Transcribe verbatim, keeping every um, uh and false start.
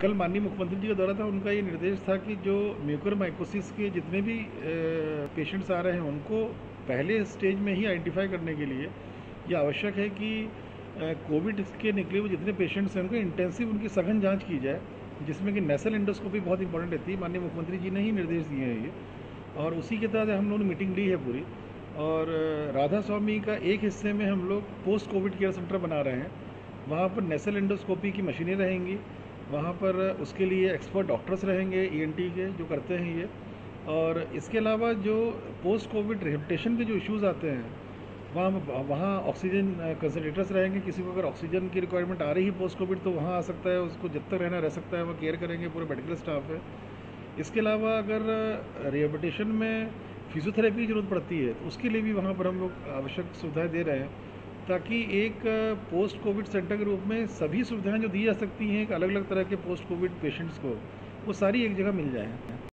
कल माननीय मुख्यमंत्री जी का दौरा था, उनका ये निर्देश था कि जो म्यूकोरमाइकोसिस के जितने भी पेशेंट्स आ रहे हैं उनको पहले स्टेज में ही आइडेंटिफाई करने के लिए ये आवश्यक है कि कोविड के निकले हुए जितने पेशेंट्स हैं उनको इंटेंसिव उनकी सघन जांच की जाए, जिसमें कि नेसल एंडोस्कोपी बहुत इंपॉर्टेंट रहती है। माननीय मुख्यमंत्री जी ने ही निर्देश दिए हैं ये, और उसी के तहत हम लोगों ने मीटिंग ली है पूरी। और राधा स्वामी का एक हिस्से में हम लोग पोस्ट कोविड केयर सेंटर बना रहे हैं, वहाँ पर नेसल एंडोस्कोपी की मशीनें रहेंगी, वहाँ पर उसके लिए एक्सपर्ट डॉक्टर्स रहेंगे ईएनटी के जो करते हैं ये। और इसके अलावा जो पोस्ट कोविड रिहेबिलिटेशन के जो इश्यूज़ आते हैं वहाँ वहाँ ऑक्सीजन कंसनट्रेटर्स रहेंगे। किसी को अगर ऑक्सीजन की रिक्वायरमेंट आ रही है पोस्ट कोविड तो वहाँ आ सकता है, उसको जब तक रहना रह सकता है, वह केयर करेंगे, पूरे मेडिकल स्टाफ है। इसके अलावा अगर रिहेबिलिटेशन में फिजियोथेरेपी की ज़रूरत पड़ती है तो उसके लिए भी वहाँ पर हम लोग आवश्यक सुविधाएँ दे रहे हैं, ताकि एक पोस्ट कोविड सेंटर के रूप में सभी सुविधाएं जो दी जा सकती हैं एक अलग अलग तरह के पोस्ट कोविड पेशेंट्स को, वो सारी एक जगह मिल जाएँ।